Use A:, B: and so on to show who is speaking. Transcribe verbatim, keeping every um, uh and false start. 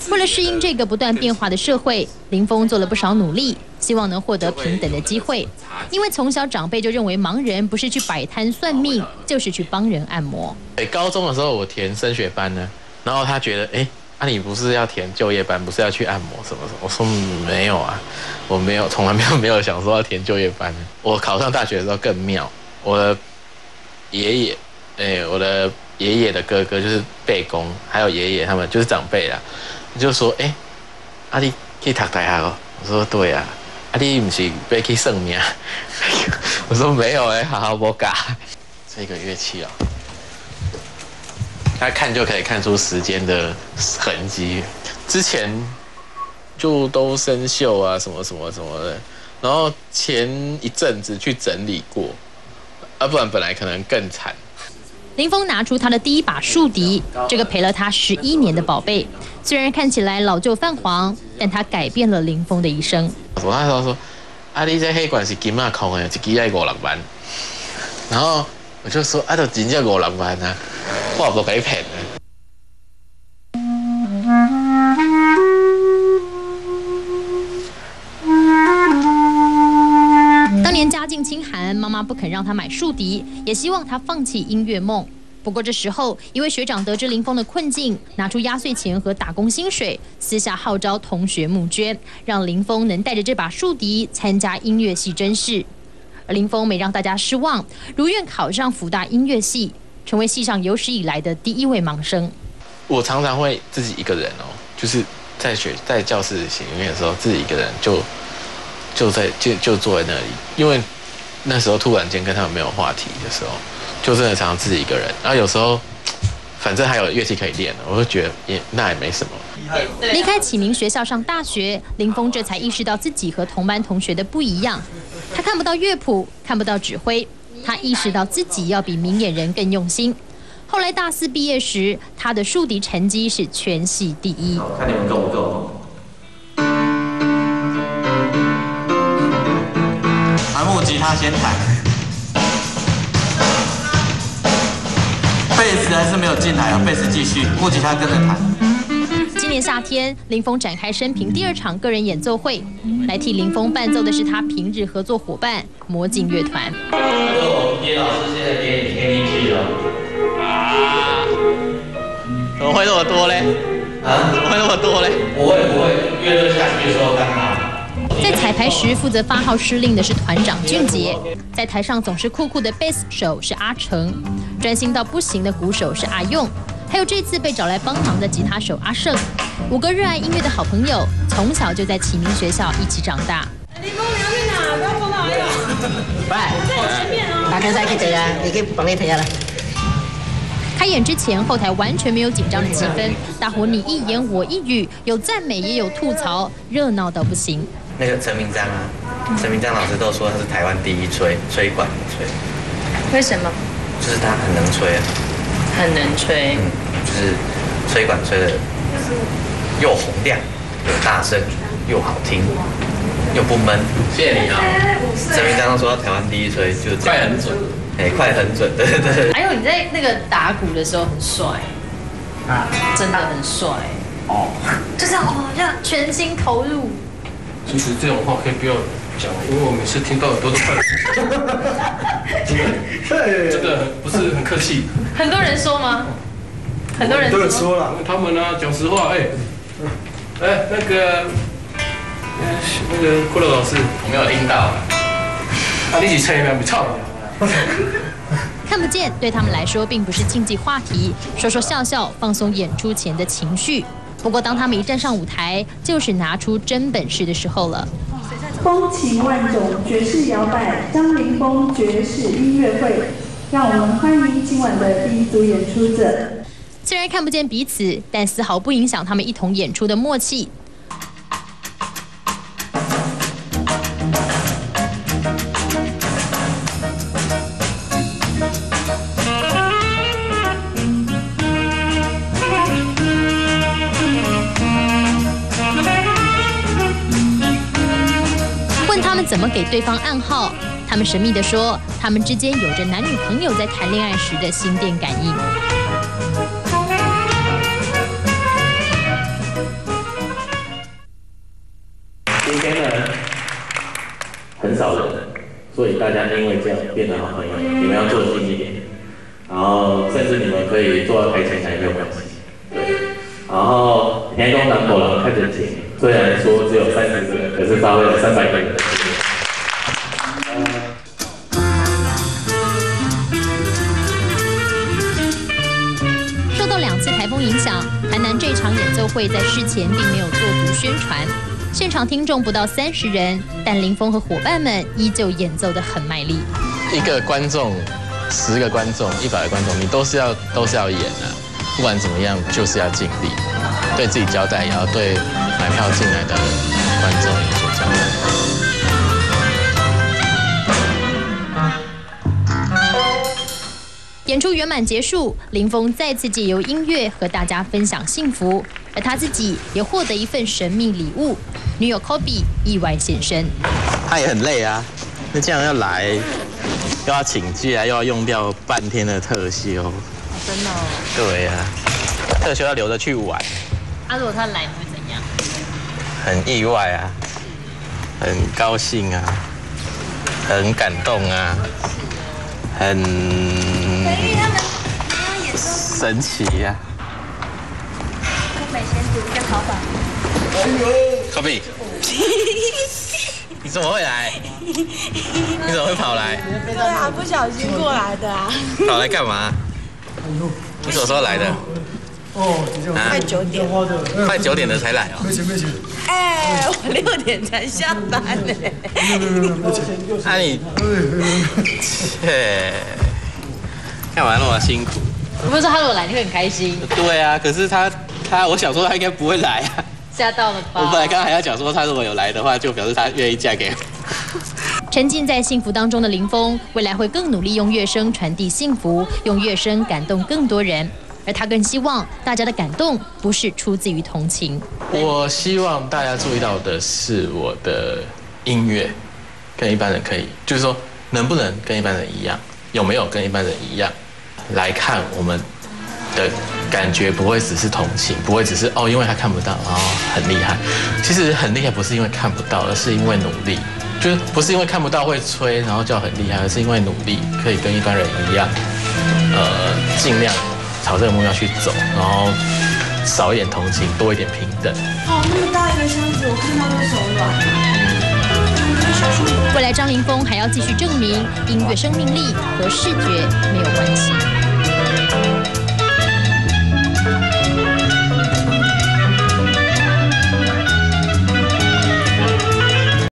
A: 为了适应这个不断变化的社会，林峰做了不少努力，希望能获得平等的机会。因为从小长辈就认为盲人不是去摆摊算命，就是去帮人按摩。
B: 高中的时候我填升学班呢，然后他觉得，哎，啊你不是要填就业班，不是要去按摩什么什么？我说、嗯、没有啊，我没有，从来没有没有想说要填就业班。我考上大学的时候更妙，我的爷爷，哎，我的爷爷的哥哥就是伯公，还有爷爷他们就是长辈啦。就说，哎、欸，啊你去读大学哦？我说对啊，啊你不是要去算命？我说没有哎、欸，好好不嘎。这个乐器哦，大家看就可以看出时间的痕迹。之前就都生锈啊，什么什么什么的，然后前一阵子去整理过，啊不然本来可能更惨。
A: 林峰拿出他的第一把竖笛，这个陪了他十一年的宝贝，虽然看起来老旧泛黄，但他改变了林峰的一生。
B: 我那时候说，啊，你这黑管是金马空的，一支要五六万。然后我就说，啊，就真正五六万啊，我也不给骗的。
A: 当年家境清寒，妈妈不肯让他买竖笛，也希望他放弃音乐梦。不过这时候，一位学长得知林峰的困境，拿出压岁钱和打工薪水，私下号召同学募捐，让林峰能带着这把竖笛参加音乐系甄试。而林峰没让大家失望，如愿考上辅大音乐系，成为系上有史以来的第一位盲生。
B: 我常常会自己一个人哦，就是在学在教室里面的时候，自己一个人就就在就就坐在那里，因为那时候突然间跟他们没有话题的时候。就真的常常自己一个人，然后有时候，反正还有乐器可以练，我就觉得也那也没什么。
A: 离开启明学校上大学，林峰这才意识到自己和同班同学的不一样。他看不到乐谱，看不到指挥，他意识到自己要比明眼人更用心。后来大四毕业时，他的竖笛成绩是全系第一。
C: 看你们够不够？啊，木吉他先弹。贝斯还是没有进来啊，贝斯继续，木吉他跟着弹。
A: 今年夏天，林峰展开生平第二场个人演奏会，来替林峰伴奏的是他平日合作伙伴魔镜乐团。
C: 我们叶老师现在给你听进去了。
B: 啊？怎么会那么多嘞？啊？怎么会那么多嘞？
C: 不会不会，乐队下去的时候刚好。
A: 在彩排时负责发号施令的是团长俊杰，在台上总是酷酷的贝斯手是阿成，专心到不行的鼓手是阿用，还有这次被找来帮忙的吉他手阿胜。五个热爱音乐的好朋友，从小就在启明学校一起长大。
D: 林峰，你要去哪？不要碰到阿勇。
E: 喂，
D: 在你前面哦。
E: 打开再可以等啊，你可以帮你等下来。
A: 开演之前，后台完全没有紧张的气氛，大伙你一言我一语，有赞美也有吐槽，热闹到不行。
C: 那个陈明章啊，陈明章老师都说他是台湾第一吹吹管的吹，
D: 为什么？
C: 就是他很能吹啊，
D: 很能吹，
C: 嗯，就是吹管吹的又洪亮又大声又好听又不闷。谢谢你啊，陈明章说他台湾第一吹就是快很准，哎，快很准，对对对。
D: 还有你在那个打鼓的时候很帅，啊，真的很帅哦，就是哦，要全心投入。
F: 其实这种话可以不要讲，因为我每次听到耳朵都快了。真的，这个不是很客气。
D: 很多人说吗？很多人
F: 都说了，他们呢讲实话，哎，哎那个，那个骷髅老师，
B: 我没有听到。
F: 啊，你是吹吗？不操！
A: 看不见对他们来说并不是禁忌话题，说说笑笑，放松演出前的情绪。不过，当他们一站上舞台，就是拿出真本事的时候了。
G: 风情万种爵士摇摆张凌峰爵士音乐会，让我们欢迎今晚的第一组演出者。
A: 虽然看不见彼此，但丝毫不影响他们一同演出的默契。怎么给对方暗号？他们神秘地说，他们之间有着男女朋友在谈恋爱时的心电感应。
B: 很少人，所以大家因为这样变得好朋友。你们要做近一点，然后甚至你们可以坐到台前台也没有关系。对，然后田中南狗狼看着景，虽然说只有三十个人，可是发挥了三百个人的实力。
A: 受到两次台风影响，台南这场演奏会在事前并没有做足宣传。现场听众不到三十人，但林峰和伙伴们依旧演奏得很卖力。
B: 一个观众、十个观众、一百个观众，你都是要都是要演的、啊，不管怎么样，就是要尽力，对自己交代，也要对买票进来的观众有所交代。
A: 演出圆满结束，林峰再次借由音乐和大家分享幸福，而他自己也获得一份神秘礼物。女友 Kobe 意外现身，
B: 他也很累啊，那这样要来，又要请假，又要用掉半天的特休。哦、
D: 真的哦。
B: 对呀、啊，特休要留着去玩。
D: 啊，如果他来会怎样？
B: 很意外啊，很高兴啊，很感动啊，很神奇呀、啊。
H: 美先读跟陶板。
B: Kobe， 你怎么会来？你怎么会跑来？
H: 对啊，不小心过来的啊。
B: 跑来干嘛？你什么时候来的？
H: 哦，快九点。
B: 快九点的才来哦。
H: 没事没事。哎，我六点才下班呢。
B: 啊你，切，干嘛那么辛苦？
D: 我不是说他如果来你会很开心。
B: 对啊，可是他他，我想说他应该不会来啊。
D: 吓到了吧？
B: 我本来刚刚还要讲说，他如果有来的话，就表示他愿意嫁给我。
A: 沉浸在幸福当中的林峰，未来会更努力用乐声传递幸福，用乐声感动更多人。而他更希望大家的感动不是出自于同情。
B: 我希望大家注意到的是，我的音乐跟一般人可以，就是说能不能跟一般人一样，有没有跟一般人一样来看我们的感觉，不会只是同情，不会只是哦，因为他看不到，然后很厉害。其实很厉害不是因为看不到，而是因为努力。就是不是因为看不到会吹，然后叫很厉害，而是因为努力可以跟一般人一样，呃，尽量朝这个目标去走，然后少一点同情，多一点平等。
H: 哦，那么大一个箱子，我看到都手软。
A: 未来张凌峰还要继续证明音乐生命力和视觉没有关系。